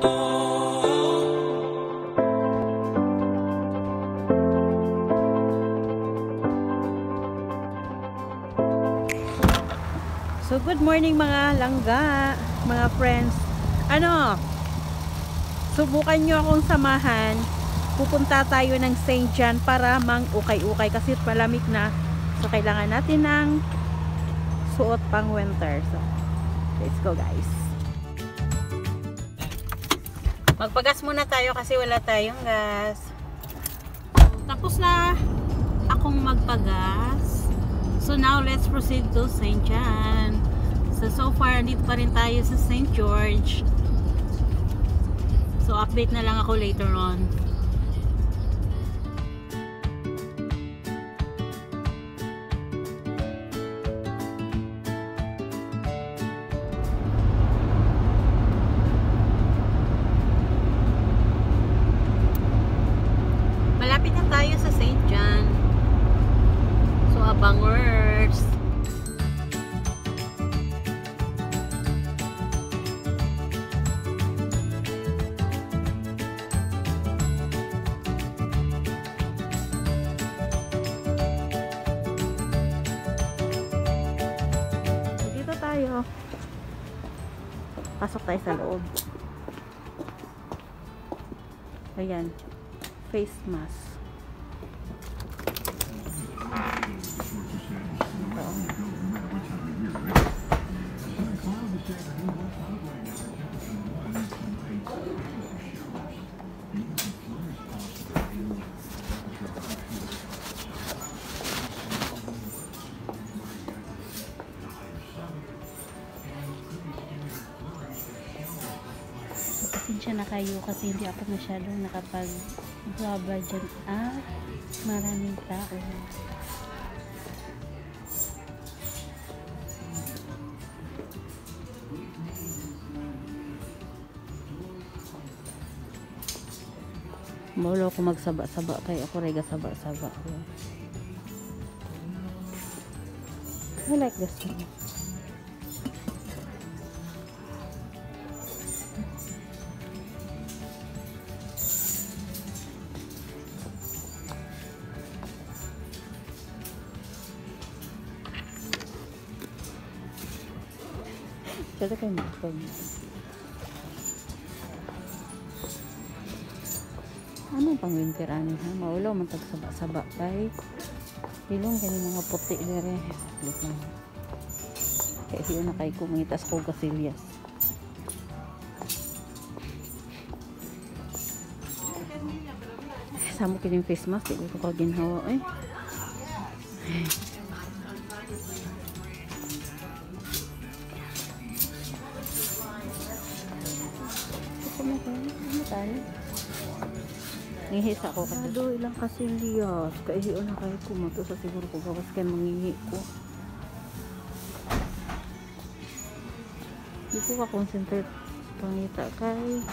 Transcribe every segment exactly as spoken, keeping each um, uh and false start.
So good morning mga langga, mga friends. Ano? Subukan nyo akong samahan. Pupunta tayo ng Saint John para mang ukay-ukay kasi palamig na. So kailangan natin ng suot pang winter. So let's go guys. Magpagas muna tayo kasi wala tayong gas. Tapos na akong magpagas. So now let's proceed to Saint John. So so far dito pa rin tayo sa Saint George. So update na lang ako later on. Malapit na tayo sa Saint John. So abangers. Dito tayo. Pasok tayo sa loob. Ayan. Face mask. Pasensya na kayo kasi hindi ako masyadong nakapag-vlog dyan. Ah, maraming tao. Maulo ko magsaba-saba kaya ako rega saba-saba. I like this one. Kada kayo makapag. Ano pang winter ani ha? Maulaw man tag saba-saba kay ilong kani mga puti dire. Lit man. Kaya hiyo na kay kumitas ko kasilyas. Samo kining face mask di ko ginhawa eh. Ngihis ako kasi do ilang kasilyas kaihiyo na kay kumato sa siguro ko gawas kay mangihi ko. Di ko ka concentrate pangita kay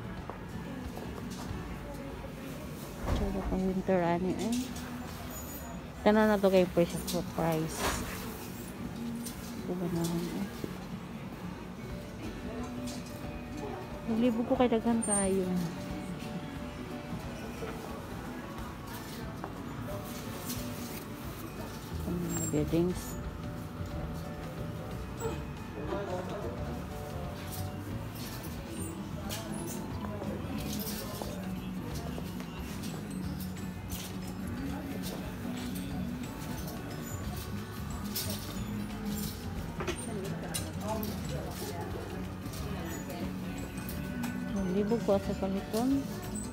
tsaka pang winter ani eh. Tanan na to kay price of price. Kuha na eh. Naglibog ko kay daghan kayo. Beddings. Naglibog ko sa paliton.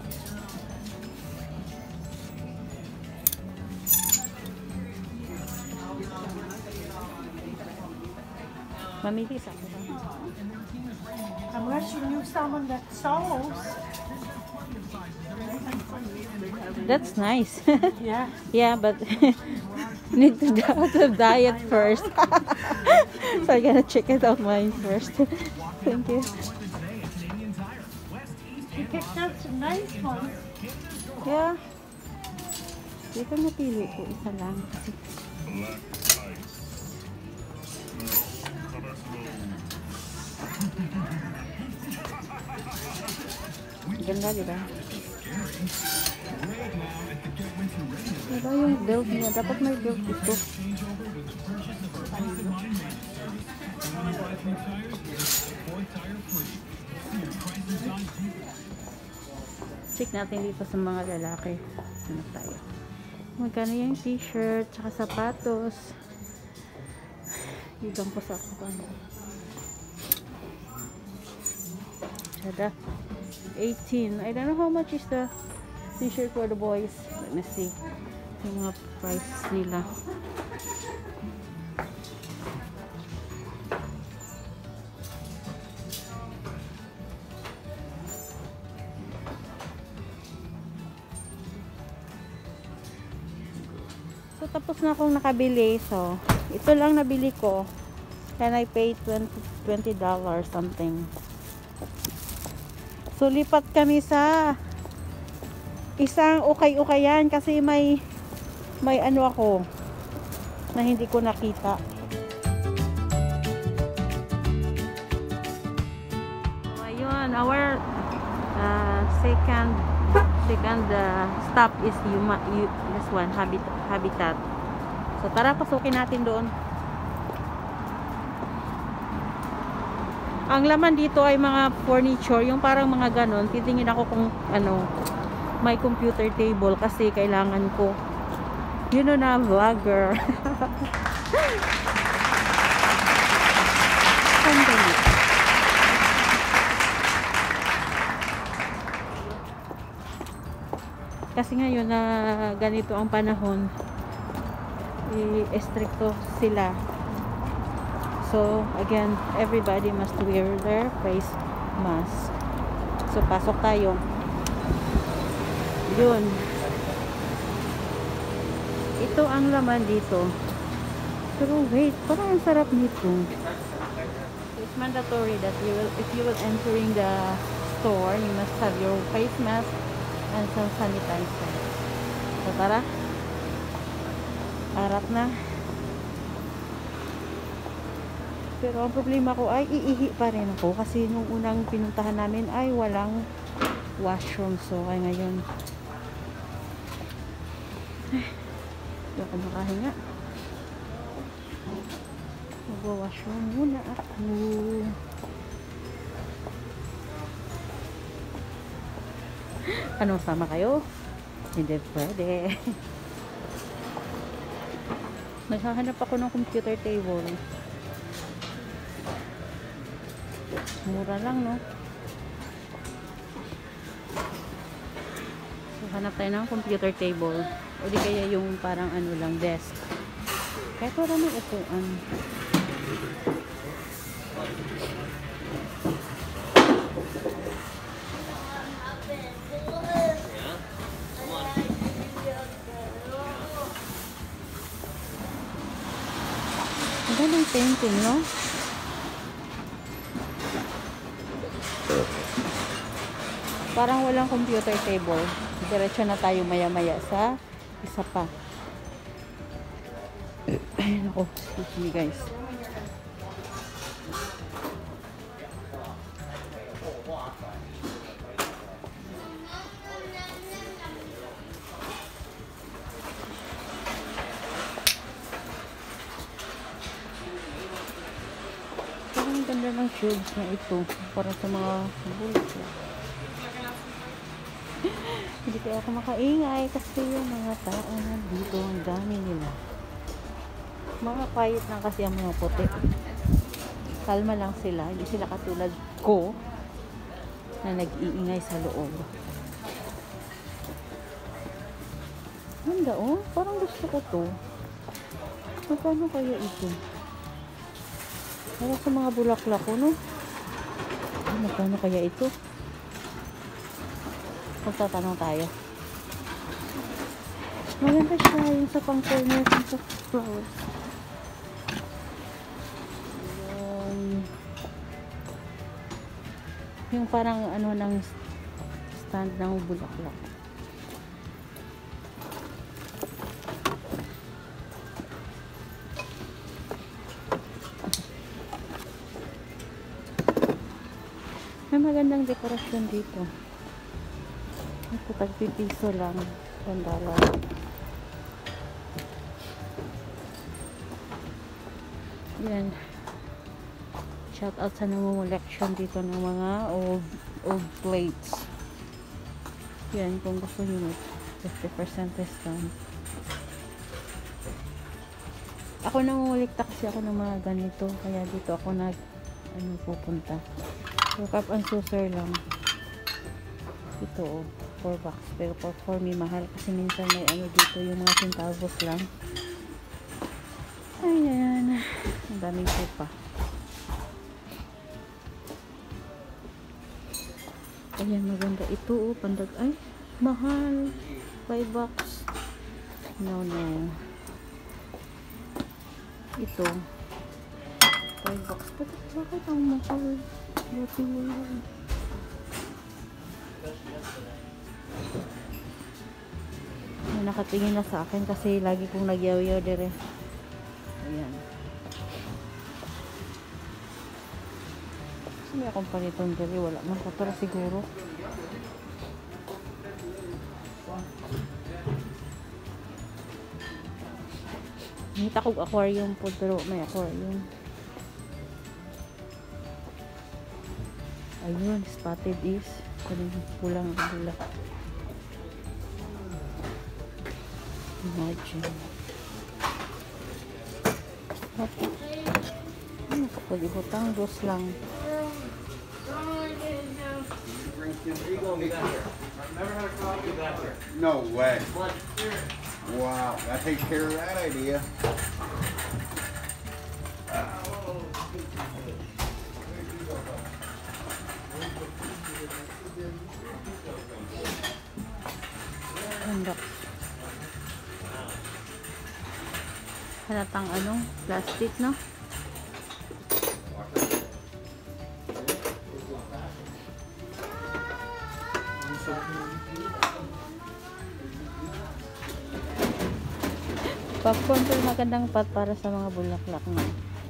Mamili sa ako. Unless you knew someone that sews. That's nice. Yeah. Yeah, but need to out of diet first. So I gotta check it out mine first. Thank you. You picked out some nice ones. Yeah. Dito napili ko isa lang kasi. Ganda, di ba? Diba yung belt niya? Dapat may belt ito. Check natin dito sa mga lalaki. Ano tayo? Magkano yung t-shirt, tsaka sapatos. Ibang ko sa ako. Tada. eighteen. I don't know how much is the t-shirt for the boys. Let me see. Yung mga price nila. So, tapos na akong nakabili. So, ito lang nabili ko. And I paid twenty dollars something. So, lipat kami sa isang ukay-ukayan kasi may may ano ako na hindi ko nakita. So, ayun, our uh, second second uh, stop is Yuma, y this one, habitat, habitat. So, tara, pasukin natin doon. Ang laman dito ay mga furniture, yung parang mga ganon. Titingin ako kung ano, may computer table kasi kailangan ko. You know na, vlogger. Sandali. Kasi ngayon na ganito ang panahon, i-estricto sila. So, again, everybody must wear their face mask. So, pasok tayo. Yun. Ito ang laman dito. Pero wait, parang ang sarap nito. It's mandatory that you will, if you will entering the store, you must have your face mask and some sanitizer. So, tara. Harap na. Pero ang problema ko ay iihi pa rin ako kasi nung unang pinuntahan namin ay walang washroom. So ay ngayon ay, hindi ako makahinga. Mag-washroom muna ako. Anong sama kayo? Hindi pwede. Naghahanap ako ng computer table. Mura lang, no? So, hanap tayo ng computer table. O di kaya yung parang ano lang, desk. Kahit wala ng upuan. Ang galing painting, no? Parang walang computer table. Diretso na tayo maya-maya sa isa pa. Ayun ako. Excuse me, guys. Parang ganda ng shoes na ito. Para sa mga bulsa. Hindi kaya ako makaingay kasi yung mga tao nandito, ang dami nila. Mga quiet lang kasi ang mga puti. Kalma lang sila. Hindi sila katulad ko na nag-iingay sa loob. Ganda, oh. Parang gusto ko to. Magkano kaya ito? Para sa mga bulaklak ko, no? Magkano kaya ito? Magtatanong tayo. Maganda siya yung sa pang corner sa flowers. Yung, yung parang ano ng stand ng bulaklak. May magandang dekorasyon dito. Ito tagpipiso lang. one dollar. Yan. Shout out sa namumulektion dito ng mga old old plates. Yan, kung gusto nyo fifty percent discount. Ako nangungulikta kasi ako ng mga ganito. Kaya dito ako nag ano pupunta. So, cup and saucer lang. Ito oh, four bucks. Pero for, for me mahal kasi minsan may ano dito yung mga centavos lang. Ayan. Ang daming sopa. Ayan, maganda. Ito oh, pandag. Ay, mahal. five bucks. No, no. Ito. five bucks. Bakit, bakit ang mahal? Buti mo yan. May nakatingin na sa akin kasi lagi kong nagyaw-yaw dire. Ayan. Kasi may akong panitong dire. Wala man ko. Pero siguro. Nakita ko aquarium po. Pero may aquarium. Ayun. Spotted is. Kuning pulang bula. Imagine. Okay. Ano ka pwede butang? Dos lang. No way. Wow, that takes care of that idea. Handa. Halatang ano? Plastic, no? Popcorn to magandang pot para sa mga bulaklak na.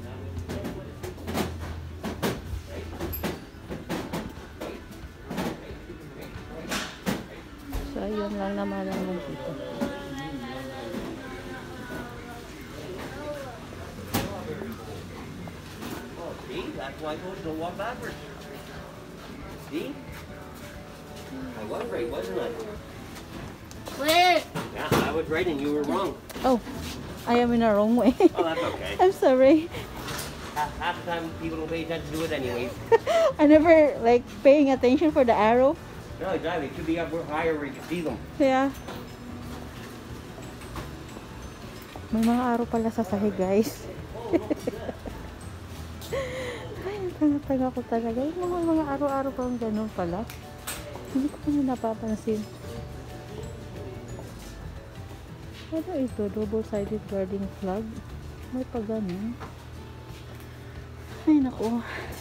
So, ayun lang naman ang dito. See? That's why I told you to walk backwards. See? I was right, wasn't I? Wait. Yeah, I was right and you were wrong. Oh, I am in a wrong way. Oh, that's okay. I'm sorry. Half, half the time people don't pay attention to it anyways. I never like paying attention for the arrow. No, exactly. It should be up higher where you can see them. Yeah. May mga araw pala sa sahig, guys. Ay, tanga-tanga ko talaga. Yung mga, mga araw-araw pa ang ganun pala. Hindi ko pa na napapansin. Ano ito? Double-sided garden flag? May pa ganun. Ay, naku.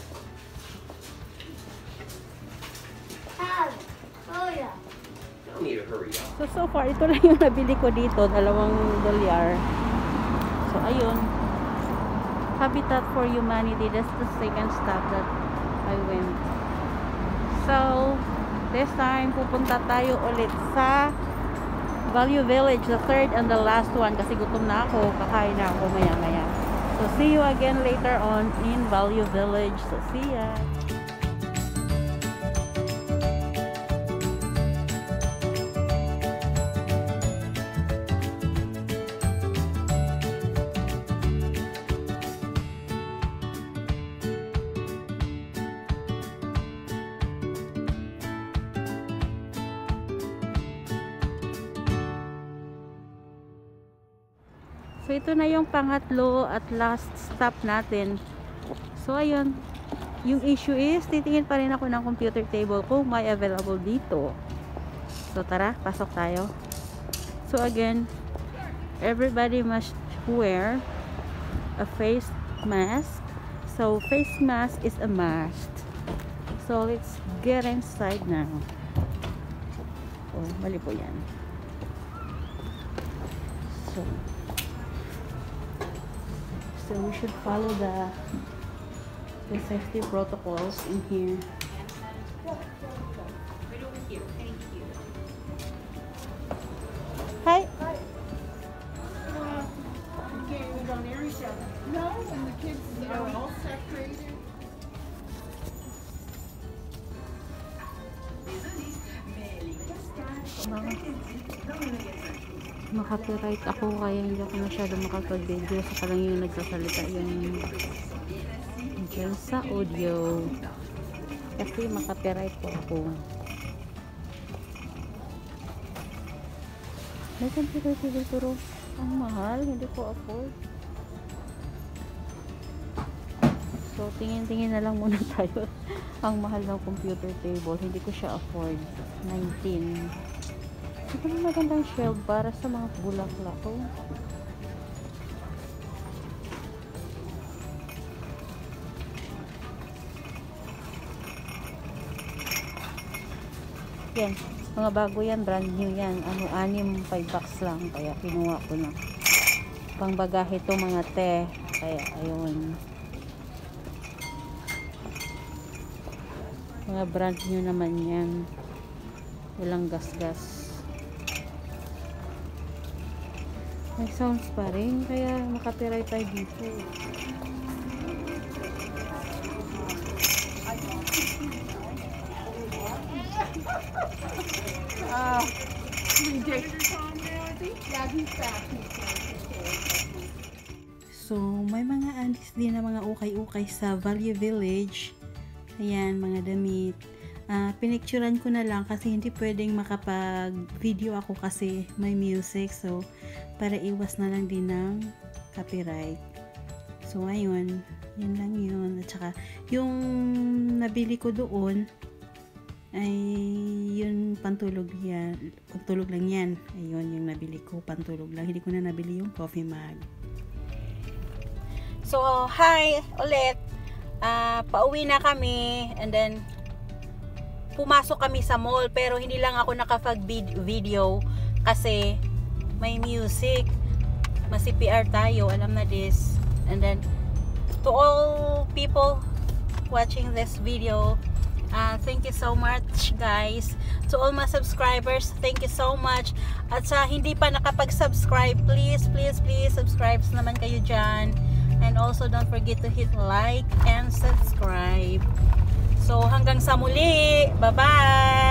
Oh yeah. Don't need to hurry up. So, so far, ito lang yung nabili ko dito. Dalawang dolyar. So, ayun. Habitat for Humanity. That's the second stop that I went. So, this time, pupunta tayo ulit sa Value Village. The third and the last one. Kasi gutom na ako. Kakain na ako maya-maya. So, see you again later on in Value Village. So, see ya! So, ito na yung pangatlo at last stop natin. So, ayun. Yung issue is, titingin pa rin ako ng computer table kung may available dito. So, tara, pasok tayo. So, again, everybody must wear a face mask. So, face mask is a must. So, let's get inside now. Oh, mali po yan. So, So we should follow the the safety protocols in here. Right over here. Thank you. No, when the kids are all separated. Makapiright ako kaya hindi ako masyado makapag-video, saka lang yung nagsasalita yung dyan sa audio kasi makapiright po ako. May computer TV pero ang mahal, hindi ko afford. So tingin-tingin na lang muna tayo. Ang mahal ng computer table, hindi ko siya afford. nineteen. Ito na magandang shelf para sa mga bulaklak ko. Yan, mga bago yan, brand new yan. Ano, anim, five bucks lang. Kaya kinuha ko na. Pangbagahe to mga te. Kaya, ayun. Mga brand new naman yan. Walang gas-gas. May sounds pa rin. Kaya makatiray tayo dito. Uh, yeah, he's back. So, may mga aunties din na mga ukay-ukay sa Value Village. Ayan, mga damit. Uh, pinicturan ko na lang kasi hindi pwedeng makapag-video ako kasi may music. So, para iwas na lang din ng copyright. So, ayun. Yan lang yun. At saka, yung nabili ko doon, ay yun pantulog yan. Pantulog lang yan. Ayun, yung nabili ko. Pantulog lang. Hindi ko na nabili yung coffee mug. So, hi ulit. Uh, pauwi na kami. And then, pumasok kami sa mall. Pero hindi lang ako nakapag-video kasi may music. Masi P R tayo. Alam na this. And then, to all people watching this video, Uh, thank you so much guys. To all my subscribers, thank you so much. At sa hindi pa nakapag-subscribe, please, please, please subscribe naman kayo dyan. And also don't forget to hit like and subscribe. So hanggang sa muli. Bye bye.